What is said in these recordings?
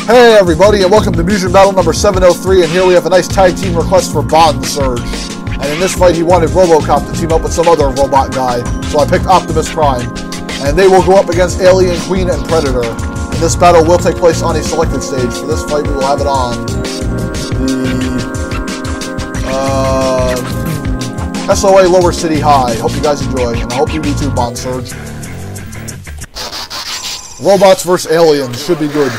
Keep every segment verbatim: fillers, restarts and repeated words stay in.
Hey everybody, and welcome to Mugen Battle number seven oh three, and here we have a nice tag team request for BondSerge. And in this fight he wanted Robocop to team up with some other robot guy, so I picked Optimus Prime. And they will go up against Alien Queen and Predator. And this battle will take place on a selected stage. For this fight we will have it on the uh, S O A Lower City High. Hope you guys enjoy, and I hope you do too, BondSerge. Robots versus aliens, should be good.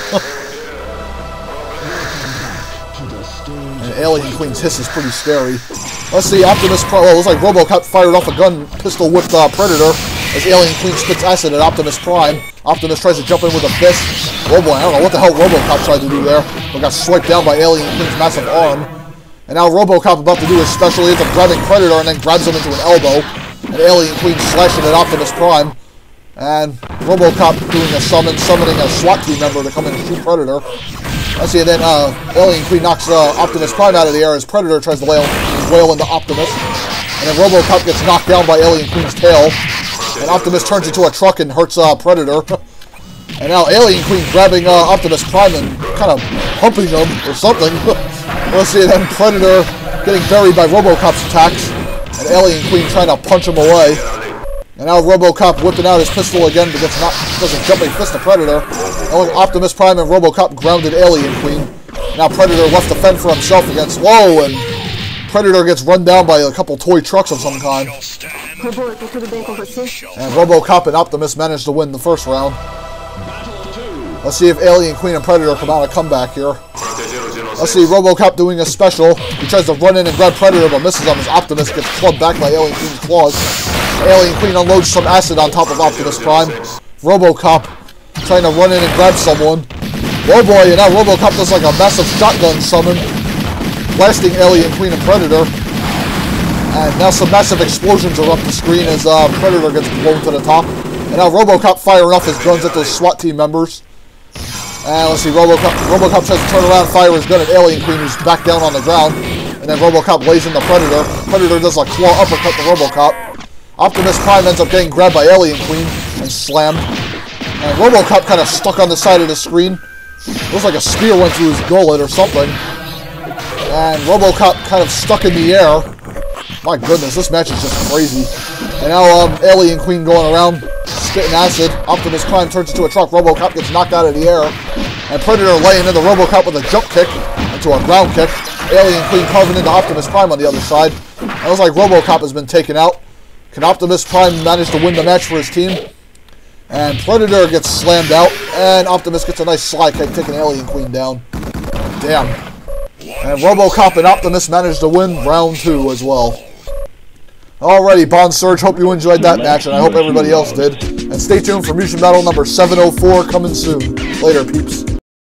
And Alien Queen's hiss is pretty scary. Let's see, Optimus Prime, well, it looks like Robocop fired off a gun pistol with uh, Predator as Alien Queen spits acid at Optimus Prime. Optimus tries to jump in with a fist. Oh boy, I don't know what the hell Robocop tried to do there, but got swiped down by Alien Queen's massive arm. And now Robocop about to do his special, he ends up grabbing Predator and then grabs him into an elbow. And Alien Queen slashing at Optimus Prime. And Robocop doing a summon, summoning a SWAT team member to come in and shoot Predator. Let's see, and then uh, Alien Queen knocks uh, Optimus Prime out of the air as Predator tries to wail, wail into Optimus. And then Robocop gets knocked down by Alien Queen's tail. And Optimus turns into a truck and hurts uh, Predator. And now Alien Queen grabbing uh, Optimus Prime and kind of humping him or something. Let's see, and then Predator getting buried by Robocop's attacks. And Alien Queen trying to punch him away. And now Robocop whipping out his pistol again, but gets not, does a jumping fist to Predator. And Optimus Prime and Robocop grounded Alien Queen. Now Predator left to fend for himself against, whoa, and Predator gets run down by a couple toy trucks of some kind. And Robocop and Optimus managed to win the first round. Let's see if Alien Queen and Predator come out a comeback here. Let's see, Robocop doing a special. He tries to run in and grab Predator, but misses him as Optimus gets clubbed back by Alien Queen's claws. Alien Queen unloads some acid on top of Optimus Prime. Robocop trying to run in and grab someone. Oh boy, and now Robocop does like a massive shotgun summon, blasting Alien Queen and Predator. And now some massive explosions are up the screen as uh, Predator gets blown to the top. And now Robocop firing off his guns at those SWAT team members. And let's see, Robocop, Robocop tries to turn around and fire his gun at Alien Queen, who's back down on the ground. And then Robocop lays into Predator. Predator does a claw uppercut to Robocop. Optimus Prime ends up getting grabbed by Alien Queen and slammed. And Robocop kind of stuck on the side of the screen. Looks like a spear went through his gullet or something. And Robocop kind of stuck in the air. My goodness, this match is just crazy. And now um, Alien Queen going around, spitting acid. Optimus Prime turns into a truck. Robocop gets knocked out of the air. And Predator laying into Robocop with a jump kick into a ground kick. Alien Queen carving into Optimus Prime on the other side. It looks like Robocop has been taken out. Can Optimus Prime manage to win the match for his team? And Predator gets slammed out, and Optimus gets a nice slide kick, taking Alien Queen down. Damn. And Robocop and Optimus managed to win round two as well. Alrighty, BondSerge, hope you enjoyed that match, and I hope everybody else did. And stay tuned for Mugen Battle number seven oh four coming soon. Later, peeps.